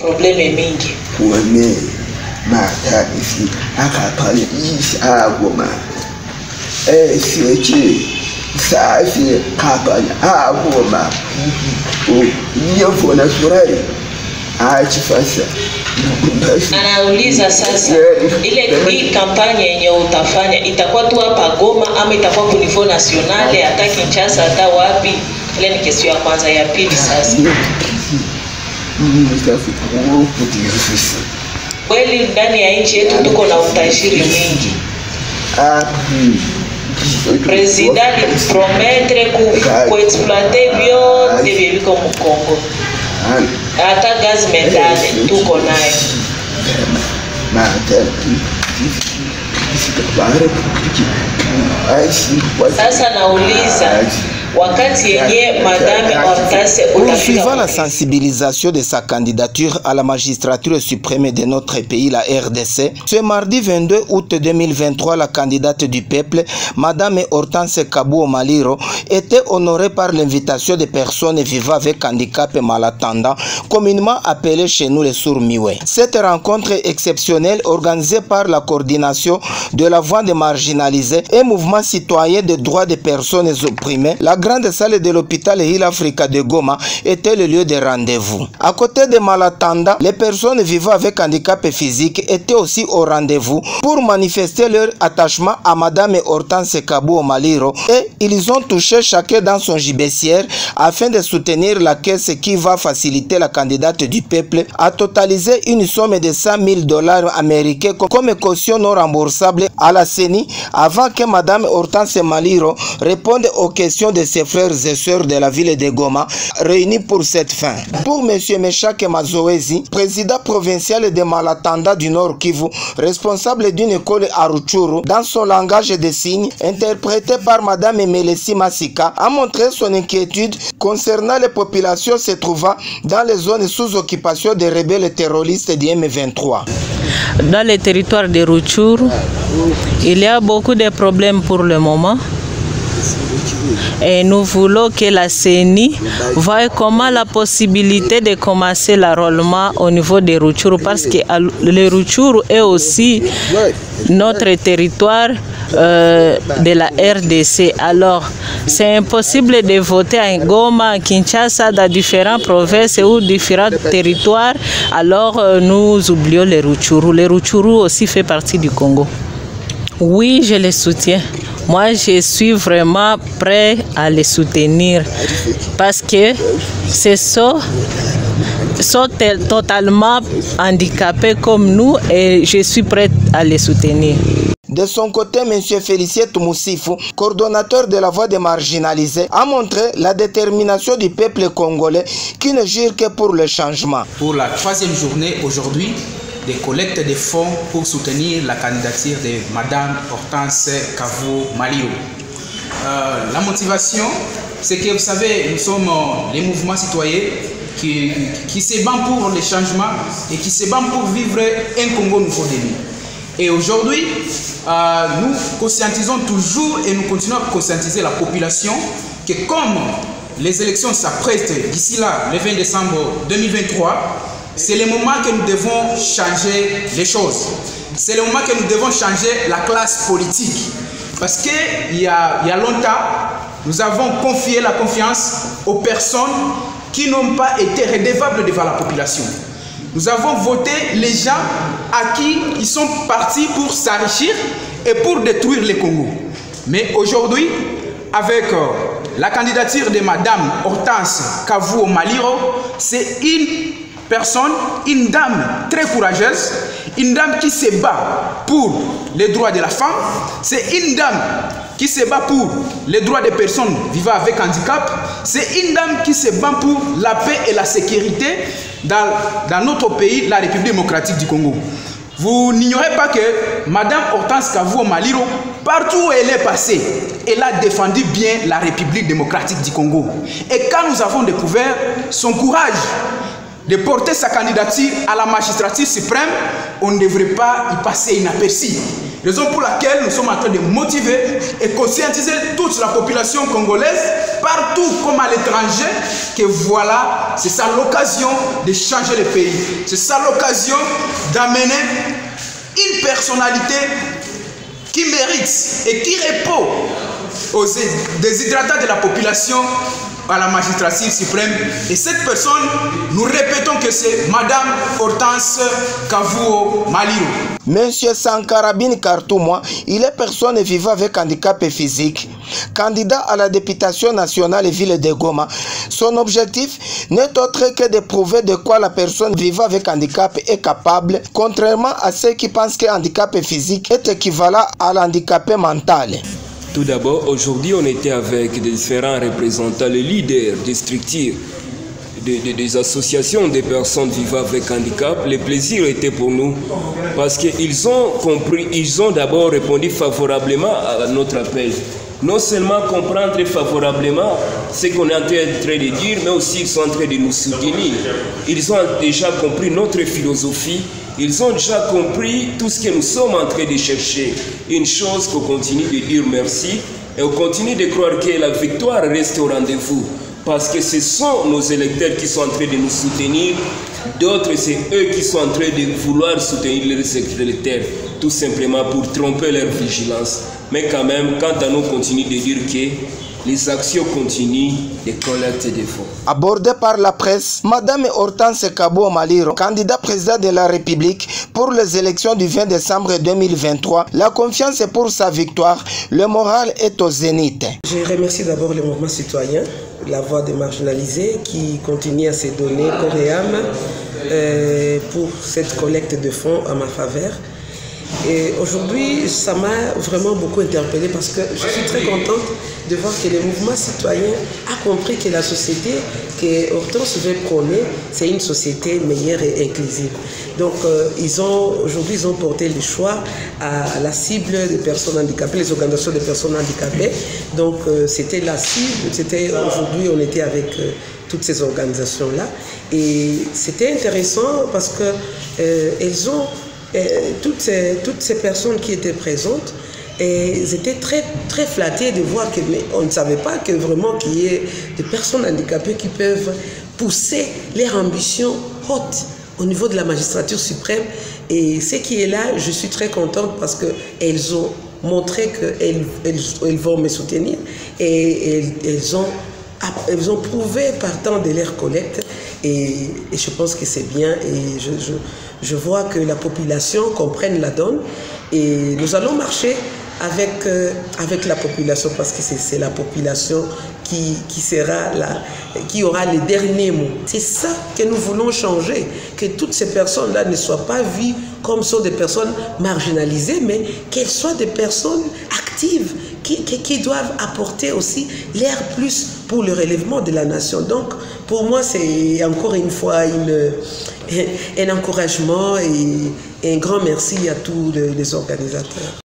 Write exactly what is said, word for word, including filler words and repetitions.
Probleme mingi. Kuone mata isi akapale isa goma. Eh sieki safi kapale agoma. O niyo na surari. Achi fasa. Anauliza sasa ile hii kampanya yenye utafanya itakuwa tu hapa Goma ama itakuwa kwa niveau national hata Kinshasa hata wapi? Ile ni kesi ya kwanza. Ya pili sasa, kweli ndani ya nchi yetu tuko na utajiri mwingi. President promettre ku exploiter vyote viko mu Kongo. Hata gaz metane tuko nayo. Sasa nauliza wakati yenye Madame Hortense poursuivant la sensibilisation de sa candidature à la magistrature suprême de notre pays, la R D C, ce mardi vingt-deux août deux mille vingt-trois, la candidate du peuple, Madame Hortense Kabou Maliro, était honorée par l'invitation des personnes vivant avec handicap et malentendants, communément appelées chez nous les sourds-muets. Cette rencontre exceptionnelle, organisée par la coordination de la voix des marginalisés et mouvement citoyen des droits des personnes opprimées, la grande salle de l'hôpital Hill Africa de Goma était le lieu de rendez-vous. À côté des malentendants, les personnes vivant avec handicap physique étaient aussi au rendez-vous pour manifester leur attachement à Madame Hortense Kabou Maliro, et ils ont touché chacun dans son gibecière afin de soutenir la caisse qui va faciliter la candidate du peuple à totaliser une somme de cent mille dollars américains comme caution non remboursable à la C E N I avant que Madame Hortense Maliro réponde aux questions de ses frères et sœurs de la ville de Goma réunis pour cette fin. Pour M. Meshak Mazoezi, président provincial des malentendants du Nord Kivu, responsable d'une école à Rutshuru, dans son langage de signes, interprété par Madame Melessi Masika, a montré son inquiétude concernant les populations se trouvant dans les zones sous occupation des rebelles terroristes du M vingt-trois. Dans les territoires de Rutshuru, il y a beaucoup de problèmes pour le moment. Et nous voulons que la C E N I voie comment la possibilité de commencer l'enrôlement au niveau des Rutshuru, parce que le Rutshuru est aussi notre territoire euh, de la R D C. Alors, c'est impossible de voter à Goma, à Kinshasa, dans différentes provinces ou différents territoires. Alors, euh, nous oublions les Rutshuru. Les Rutshuru aussi fait partie du Congo. Oui, je les soutiens. Moi, je suis vraiment prêt à les soutenir parce que c'est ça, sont totalement handicapés comme nous et je suis prêt à les soutenir. De son côté, M. Félicien Toumoussifou, coordonnateur de la voix des marginalisés, a montré la détermination du peuple congolais qui ne jure que pour le changement. Pour la troisième journée aujourd'hui, des collectes de fonds pour soutenir la candidature de Madame Hortense Kabou Maliro. Euh, la motivation, c'est que vous savez, nous sommes les mouvements citoyens qui, qui se battent pour le changement et qui se battent pour vivre un Congo nouveau de nous. Et aujourd'hui, euh, nous conscientisons toujours et nous continuons à conscientiser la population que comme les élections s'apprêtent d'ici là, le vingt décembre deux mille vingt-trois, c'est le moment que nous devons changer les choses. C'est le moment que nous devons changer la classe politique. Parce qu'il y a, il y a longtemps, nous avons confié la confiance aux personnes qui n'ont pas été redevables devant la population. Nous avons voté les gens à qui ils sont partis pour s'enrichir et pour détruire le Congo. Mais aujourd'hui, avec euh, la candidature de Madame Hortense Kabou Maliro, c'est une personne, une dame très courageuse, une dame qui se bat pour les droits de la femme, c'est une dame qui se bat pour les droits des personnes vivant avec handicap, c'est une dame qui se bat pour la paix et la sécurité dans, dans notre pays, la République démocratique du Congo. Vous n'ignorez pas que Madame Hortense Kabou Maliro, partout où elle est passée, elle a défendu bien la République démocratique du Congo. Et quand nous avons découvert son courage de porter sa candidature à la magistrature suprême, on ne devrait pas y passer inaperçu. Raison pour laquelle nous sommes en train de motiver et conscientiser toute la population congolaise partout comme à l'étranger, que voilà, c'est ça l'occasion de changer le pays. C'est ça l'occasion d'amener une personnalité qui mérite et qui répond aux déshydratants de la population à la magistrature suprême. Et cette personne, nous répétons que c'est Madame Hortense Kavuo Maliro. Monsieur Sankarabine Kartoumwa, il est personne vivant avec handicap physique. Candidat à la députation nationale ville de Goma, son objectif n'est autre que de prouver de quoi la personne vivant avec handicap est capable, contrairement à ceux qui pensent que handicap physique est équivalent à l'handicapé mental. Tout d'abord, aujourd'hui, on était avec des différents représentants, les leaders des structures, des, des, des associations des personnes vivant avec handicap. Le plaisir était pour nous parce qu'ils ont compris, ils ont d'abord répondu favorablement à notre appel. Non seulement comprendre favorablement ce qu'on est en train de dire, mais aussi ils sont en train de nous soutenir. Ils ont déjà compris notre philosophie. Ils ont déjà compris tout ce que nous sommes en train de chercher. Une chose qu'on continue de dire merci et on continue de croire que la victoire reste au rendez-vous. Parce que ce sont nos électeurs qui sont en train de nous soutenir. D'autres, c'est eux qui sont en train de vouloir soutenir leurs électeurs. Tout simplement pour tromper leur vigilance. Mais quand même, quant à nous, on continue de dire que les actions continuent de collecte des fonds. Abordé par la presse, Madame Hortense Kavuo Maliro, candidat président de la République pour les élections du vingt décembre deux mille vingt-trois, la confiance est pour sa victoire, le moral est au zénith. Je remercie d'abord le mouvement citoyen, la voix des marginalisés qui continue à se donner corps et âme euh, pour cette collecte de fonds à ma faveur. Et aujourd'hui, ça m'a vraiment beaucoup interpellée parce que je suis très contente de voir que le mouvement citoyen a compris que la société que Hortense veut prôner, c'est une société meilleure et inclusive. Donc, euh, ils ont aujourd'hui, ils ont porté le choix à, à la cible des personnes handicapées, les organisations des personnes handicapées. Donc, euh, c'était la cible. C'était aujourd'hui, on était avec euh, toutes ces organisations-là, et c'était intéressant parce que euh, elles ont Et toutes, ces, toutes ces personnes qui étaient présentes, et ils étaient très, très flattés de voir que, mais on ne savait pas que vraiment qu'il y ait des personnes handicapées qui peuvent pousser leur ambition haute au niveau de la magistrature suprême. Et ce qui est là, je suis très contente parce qu'elles ont montré qu'elles elles, elles vont me soutenir, et elles, elles, ont, elles ont prouvé partant de leur collecte. Et, et je pense que c'est bien, et je, je, je vois que la population comprenne la donne, et nous allons marcher avec, euh, avec la population, parce que c'est la population qui, qui, sera la, qui aura les derniers mots. C'est ça que nous voulons changer, que toutes ces personnes-là ne soient pas vues comme sont des personnes marginalisées, mais qu'elles soient des personnes actives, qui, qui, qui doivent apporter aussi l'air plus pour le relèvement de la nation. Donc, pour moi, c'est encore une fois une, un encouragement et un grand merci à tous les organisateurs.